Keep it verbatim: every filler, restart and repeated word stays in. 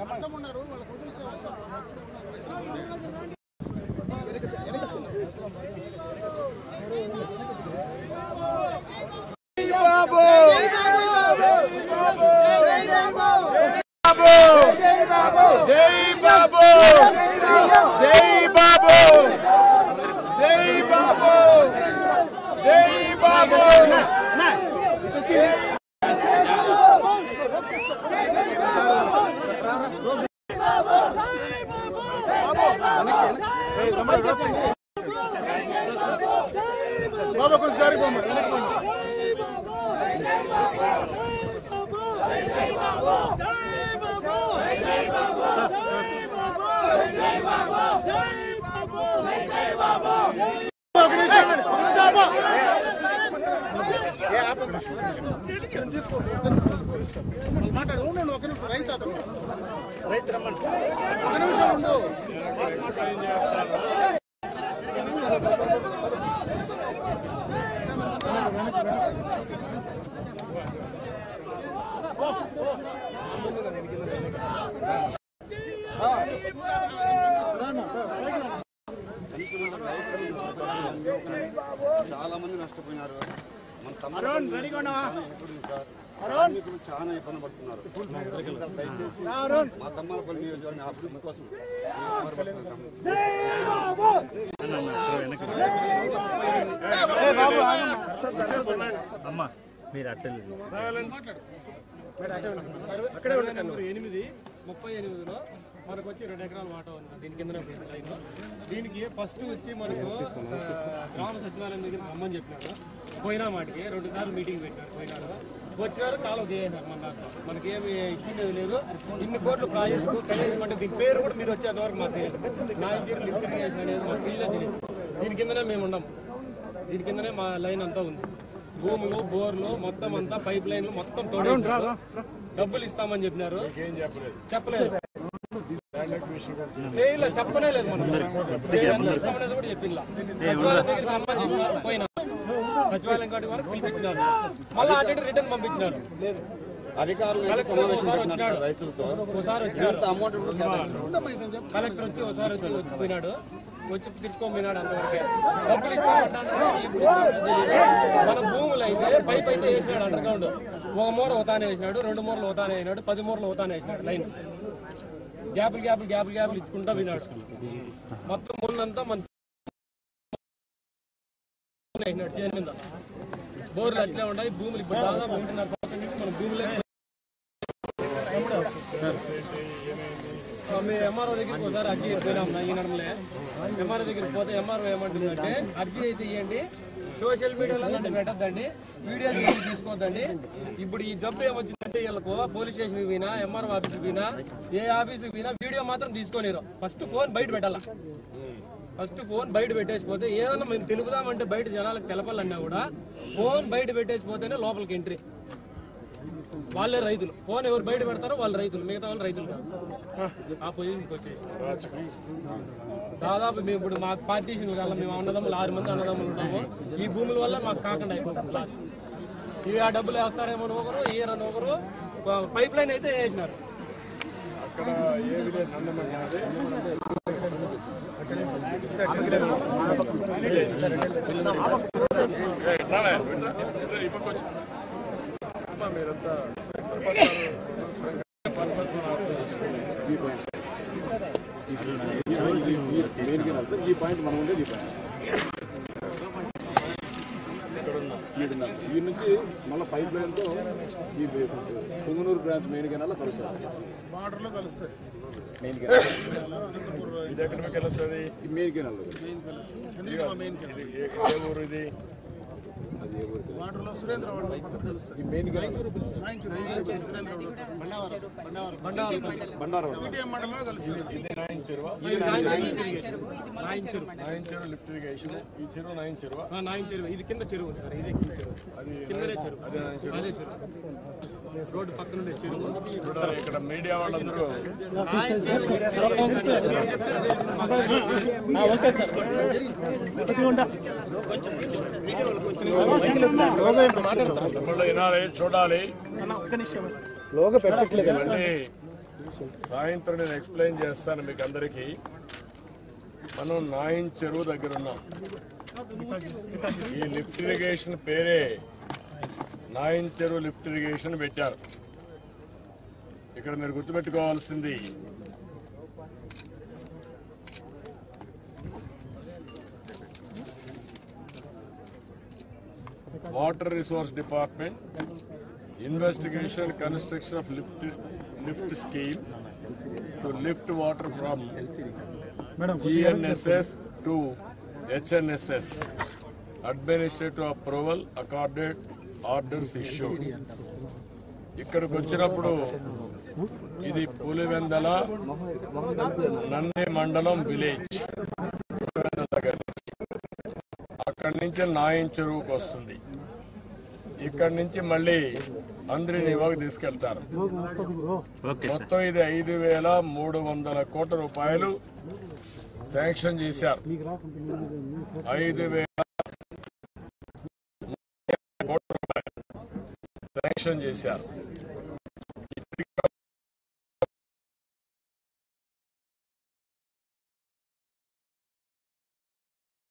बाबा कुछ गाड़ी बोल మాట్లాడు ఉండండి ఒక నిమిషం రైతు అతను రైతు రమ్మని ఒక నిమిషం ఉండు చాలా మంది నష్టపోయినారు. మన తమ్ముడు చాలా ఇబ్బంది పడుతున్నారు. దయచేసి మా తమ్మలపల్లి నియోజకవర్గం అభివృద్ధి కోసం ఎనిమిది ముప్పై ఎనిమిదిలో మనకు వచ్చి రెండు ఎకరాల వాటా ఉంది. దీని కింద లైన్లో దీనికి ఫస్ట్ వచ్చి మనకు గ్రామ సచివాలయం దగ్గర రమ్మని చెప్పినారు. పోయినా మాటికి రెండు సార్లు మీటింగ్ పెట్టారు. పోయినారు వచ్చినారు కాలువ చేసినారు. మన దాంట్లో మనకేమి ఇచ్చింది లేదు. ఇన్ని కోట్ల ప్రాజెక్టు కనీసం అంటే దీని పేరు కూడా మీరు వచ్చేంతవరకు మాకు తెలియదు. నా ఇంజనీర్ లిఫ్ట్ ఇరిగేషన్ అనేది మాకు తెలియదు తెలియదు. దీని కిందనే మేము ఉన్నాం. దీని కిందనే మా లైన్ అంతా ఉంది. భూములు బోర్లు మొత్తం అంతా పైప్ లైన్లు మొత్తం తోడు డబ్బులు ఇస్తామని చెప్పినారు. చెప్పలేదు చేయలేదు చెప్పనే లేదు. మనం ఇస్తామనేది కూడా చెప్పిల్లా. సచివాలయం దగ్గర రమ్మని చెప్పినారు. పోయినా సచివాలయం కాటి వరకు పిలిపించినారు. మళ్ళీ అటు రిటర్న్ పంపించినారు. అధికారులు వచ్చినాడు రైతులతో ఒకసారి వచ్చినాడు. అమౌంట్ కలెక్టర్ వచ్చి ఒకసారి వచ్చి వచ్చిపోయినాడు. వచ్చి తిరుక్కోపోయినాడు. అంతవరకే డబ్బులు ఇస్తామంటే మన భూములు అయితే పైప్ అయితే వేసినాడు. అండర్ గ్రౌండ్ ఒక మూర ఓతానే వేసినాడు. రెండు మూరలు ఓతానే అయినాడు. పది మూరలు ఓతానే వేసినాడు. లైన్ గ్యాపులు గ్యాపులు గ్యాపులు గ్యాపులు ఇచ్చుకుంటా వినాడు. మొత్తం మూలంతా మన చేను మీద బోర్లు అట్లే ఉన్నాయి. భూములు ఇప్పుడు దాదాపు ఒకటిన్నర సంవత్సరం నుంచి మన భూములే. మేము ఎంఆర్ఓ దగ్గరికి ఒకసారి అర్జీ పోయినాం. ఈ నడమలే ఎంఆర్ఓ దగ్గరికి పోతే ఎంఆర్ఓ ఏమంటుందంటే అర్జీ అయితే ఇవ్వండి, సోషల్ మీడియాలో నన్ను పెట్టద్దండి, వీడియోలు ఏమి తీసుకోవద్దండి. ఇప్పుడు ఈ జబ్బు ఏమొచ్చిందంటే వీళ్ళకు పోలీస్ స్టేషన్కి పోయినా ఎంఆర్ఓ ఆఫీస్కి పోయినా ఏ ఆఫీస్కి పోయినా వీడియో మాత్రం తీసుకోలేరు. ఫస్ట్ ఫోన్ బయట పెట్టాల. ఫస్ట్ ఫోన్ బయట పెట్టేసిపోతే ఏదన్నా మేము తెలుపుదామంటే బయట జనాలకు తెలపాలన్నా కూడా ఫోన్ బయట పెట్టేసిపోతేనే లోపలికి ఎంట్రీ. వాళ్ళే రైతులు. ఫోన్ ఎవరు బయట పెడతారో వాళ్ళు రైతులు, మిగతా వాళ్ళు రైతులు కాదు. ఆ పొజిషన్కి వచ్చేసి దాదాపు మేము ఇప్పుడు మాకు పార్టీషన్ వల్ల మేము అన్నదమ్ములు ఆరు మంది అన్నదమ్ములు ఉన్నాము. ఈ భూముల వల్ల మాకు కాకుండా అయిపోతుంది లాస్ట్. ఇవి ఆ డబ్బులు వేస్తారేమో ఒకరు ఇయరని ఒకరు పైప్ లైన్ అయితే వేసినారు. మీరంతా ఈ పాయింట్ మనం ఉండేది. ఈ నుంచి మళ్ళీ పైప్ లైన్తో ఈ పొంగనూరు బ్రాంచ్ మెయిన్ కెనాల్ కలుస్తుంది. బార్డర్లో కలుస్తుంది. మెయిన్ కెనాల్ ఇది ఎక్కడ కలుస్తుంది? మెయిన్ కెనాల్ మెయిన్ కెనాల్ ఊరు ఇది. వాటర్లో సురేంద్ర పక్కన కలుస్తుంది. మెయిన్ బండారం మండలంలో కలుస్తుంది. లిఫ్ట్ ఇరిగేషన్ ఈ చెరువు నైన్ చెరువు నాయన చెరువు. ఇది కింద చెరువు సార్. ఇదే కింద చెరువు. కిందనే చెరువు. అదే చెరువు. రోడ్డు పక్కన ఉండే చెరువు. ఇక్కడ మీడియా వాళ్ళందరూ వినాలి, చూడాలి. సాయంత్రం నేను ఎక్స్ప్లెయిన్ చేస్తాను మీకు అందరికీ. మనం నాయిన్ చెరువు దగ్గర ఉన్నాం. ఈ లిఫ్ట్ ఇరిగేషన్ పేరే నాయిన్ చెరువు లిఫ్ట్ ఇరిగేషన్ పెట్టారు. ఇక్కడ మీరు గుర్తుపెట్టుకోవాల్సింది water resource department investigation and construction of lift lift scheme to lift water from G N S S to H N S S. Administrative approval accorded, orders issued. ఇక్కడికి వచ్చినప్పుడు ఇది పులివెందల నంది మండలం విలేజ్, పులివెందల దగ్గర నుంచి అక్కడి నుంచి నాయన్ చెరువుకు వస్తుంది. ఇక్కడి నుంచి మళ్ళీ అంద్రినివాకు తీసుకెళ్తారు. మొత్తం ఇది ఐదు వేల మూడు వందల కోట్ల రూపాయలు శాంక్షన్ చేశారు. ఐదు వేల కోట్ల రూపాయలు శాంక్షన్ చేశారు.